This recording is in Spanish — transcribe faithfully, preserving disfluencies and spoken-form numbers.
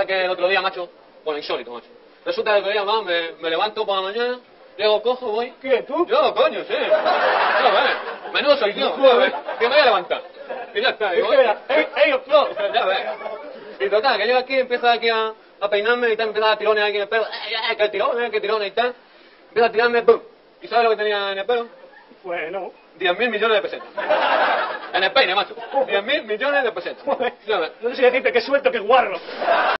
que el otro día, macho, bueno, insólito, macho. Resulta que el otro día, va, me, me levanto por la mañana, llego, cojo, voy... ¿Qué, tú? Yo, coño, sí. Ya ves, menudo soy yo, ya ves, que me voy a levantar. Y ya está, digo, Espera, ¡ey, ey, no! ya ves. Y total, que llego aquí, empiezo aquí a, a peinarme y tal, empiezo a dar tirones aquí en el pelo, ¡eh, eh, que tirones, que tirones y tal! Empiezo a tirarme, ¡pum! ¿Y sabes lo que tenía en el pelo? Bueno. diez mil millones de pesetas. En el peine, macho. diez mil millones de pesetas. Ya ves. No sé si decirte que suelto, que guarro.